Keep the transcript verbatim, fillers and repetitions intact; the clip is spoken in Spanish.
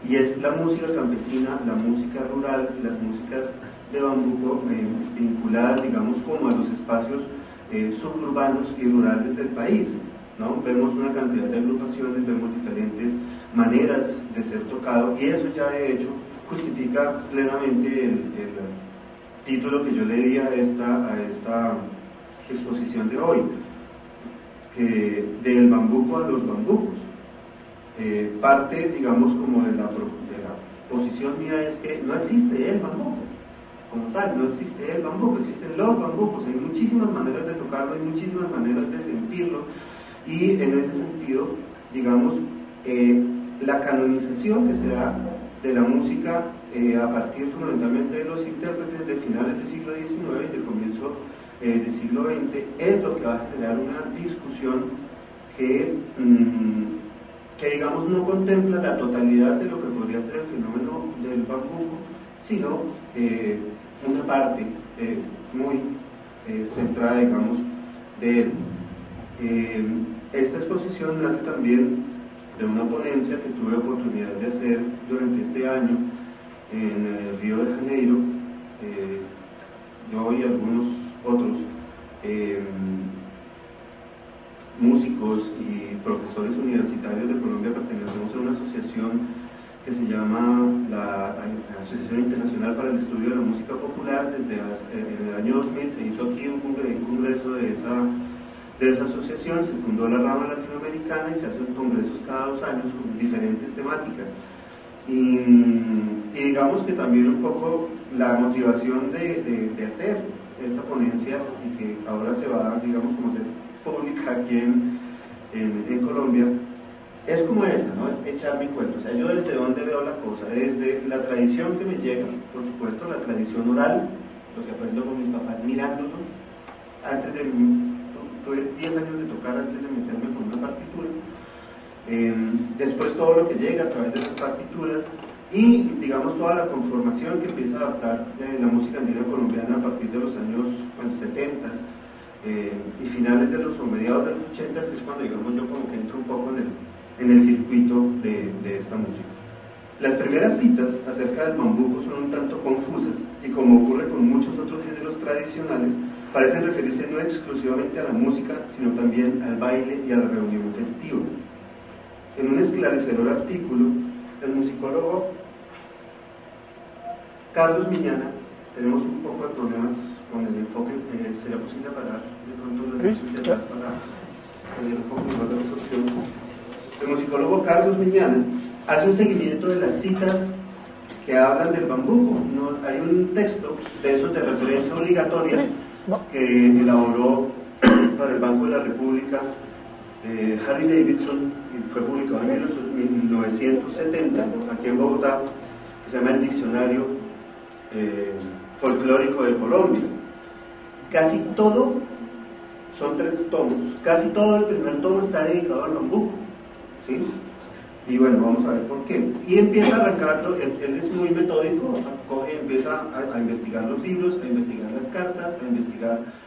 y es la música campesina, la música rural, las músicas de bambuco eh, vinculadas, digamos, como a los espacios eh, suburbanos y rurales del país, ¿no? Vemos una cantidad de agrupaciones, vemos diferentes maneras de ser tocado, y eso ya de hecho justifica plenamente el, el título que yo le di a esta, a esta exposición de hoy, eh, del bambuco a los bambucos. Eh, parte, digamos, como de la, de la posición mía es que no existe el bambuco como tal, no existe el bambuco, existen los bambucos, hay muchísimas maneras de tocarlo, hay muchísimas maneras de sentirlo, y en ese sentido, digamos, eh, la canonización que se da de la música eh, a partir fundamentalmente de los intérpretes de finales del siglo diecinueve y del comienzo eh, del siglo veinte es lo que va a generar una discusión que, mmm, que digamos no contempla la totalidad de lo que podría ser el fenómeno del bambuco, sino eh, una parte eh, muy eh, centrada, digamos, de él. Eh, esta exposición nace también de una ponencia que tuve oportunidad de hacer durante este año en el Río de Janeiro, eh, yo y algunos otros eh, músicos y profesores universitarios de Colombia pertenecemos a una asociación que se llama la Asociación Internacional para el Estudio de la Música Popular. Desde en el año dos mil se hizo aquí un congreso de esa, de esa asociación, se fundó la rama latinoamericana y se hacen congresos cada dos años con diferentes temáticas. Y, y digamos que también un poco la motivación de, de, de hacer esta ponencia, y que ahora se va, digamos, como a hacer pública aquí en, en, en Colombia, es como esa, ¿no? Es echar mi cuento. O sea, yo desde dónde veo la cosa, desde la tradición que me llega, por supuesto, la tradición oral, lo que aprendo con mis papás mirándolos. Antes de, tuve diez años de tocar antes de meterme con una partitura. Eh, después todo lo que llega a través de las partituras, y digamos toda la conformación que empieza a adaptar eh, la música andina colombiana a partir de los años bueno, setenta eh, y finales de los o mediados de los ochenta, es cuando digamos yo como que entro un poco en el en el circuito de, de esta música. Las primeras citas acerca del bambuco son un tanto confusas y, como ocurre con muchos otros géneros tradicionales, parecen referirse no exclusivamente a la música, sino también al baile y a la reunión festiva. En un esclarecedor artículo, el musicólogo Carlos Miñana, tenemos un poco de problemas con el enfoque, eh, ¿sería posible parar de pronto las luces de atrás para tener un poco más de resolución? El musicólogo Carlos Miñana hace un seguimiento de las citas que hablan del bambuco. ¿No? Hay un texto de esos de referencia obligatoria que elaboró para el Banco de la República eh, Harry Davidson, y fue publicado en mil novecientos setenta aquí en Bogotá, que se llama el Diccionario eh, Folclórico de Colombia. Casi todo, son tres tomos, casi todo el primer tomo está dedicado al bambuco. ¿Sí? Y bueno, vamos a ver por qué. Y empieza a arrancarlo, él, él es muy metódico, coge, empieza a, a investigar los libros, a investigar las cartas, a investigar